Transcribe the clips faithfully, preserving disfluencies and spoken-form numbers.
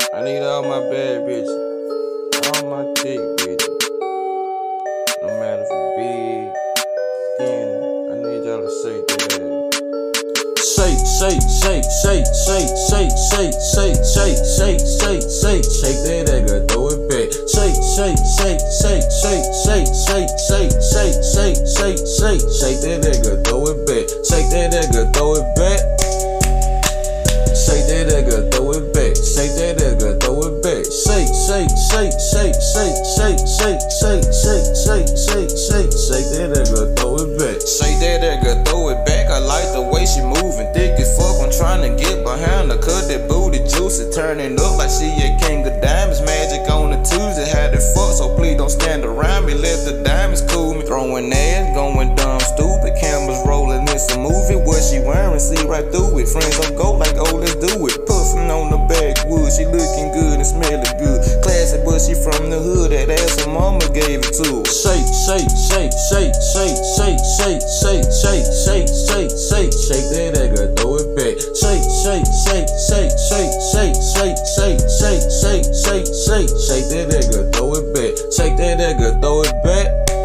I need all my bad bitches, all my thick bitches. No matter if you big, skinny, I need y'all to shake that ass. Shake, shake, shake, shake, shake, shake, shake, shake, shake, shake, shake, shake, shake that nigga, throw it back. Shake, shake, shake, shake, shake, shake, shake, shake, shake, shake, shake, shake, shake that nigga, throw it back. Shake that nigga, throw it back. Shake that nigga, throw it back. Shake that nigga, throw it back. Shake, shake, shake, shake, shake, shake, shake, shake, shake, shake, shake, shake, shake that nigga, throw it back. Shake that nigga, throw it back. I like the way she moving, thick as fuck. I'm trying to get behind her, cut that booty juicy, turning up like she a king of diamonds. Magic on the Tuesday, had it fuck, so please don't stand around me. Let the diamonds cool me. Throwing ass, going dumb, stupid. Cameras rolling, it's a movie. What she wearing, see right through it. Friends don't go like, oh, let's do it. Puffin' on the backwood, she looking good and smelling good. Classy, but she from the hood. That ass her mama gave it to her. Shake, shake, shake, shake, shake, shake, shake, shake, shake, shake, shake, shake, shake that nigga, throw it back. Shake, shake, shake, shake, shake, shake, shake, shake, shake, shake, shake, shake, shake that nigga, throw it back. Shake that nigga, throw it back.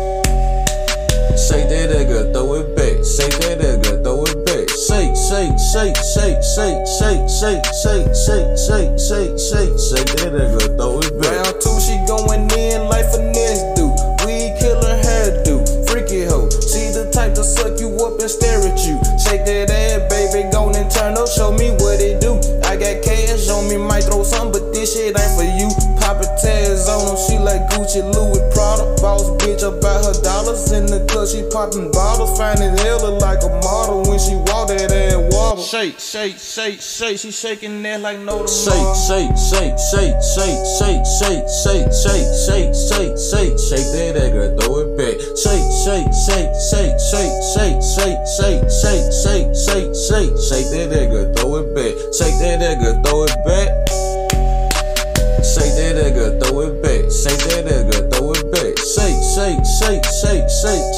Shake that nigga, throw it back. Shake that nigga, throw it back. Shake, shake, shake, shake, shake, shake, shake, shake, shake, shake, shake, shake, shake that nigga, throw it back. Round two, she going in like finesse do. Weed killer hairdo, freaky hoe. She the type to suck you up and stare at you. Shake that ass, baby, go and turn up, show me what it do. I got cash on me, might throw some, but this shit ain't for you. Poppin' tags on them, she like Gucci, Louis, Prada. Boss bitch about her dollars in the club, she poppin' bottles. Finding hella like a model when she walk that ass wobble. Shake, shake, shake, shake, she shaking that like no tomorrow. Shake, shake, shake, shake, shake, shake, shake, shake, shake, shake, shake, shake that nigga, throw it back. Shake, shake, shake, shake, shake, shake, shake, shake, shake, shake, shake, shake, shake that nigga, throw it back. Shake that nigga, throw it back. Shake that nigga, throw it back. Shake that nigga, throw it back. Shake, shake, shake, shake, shake,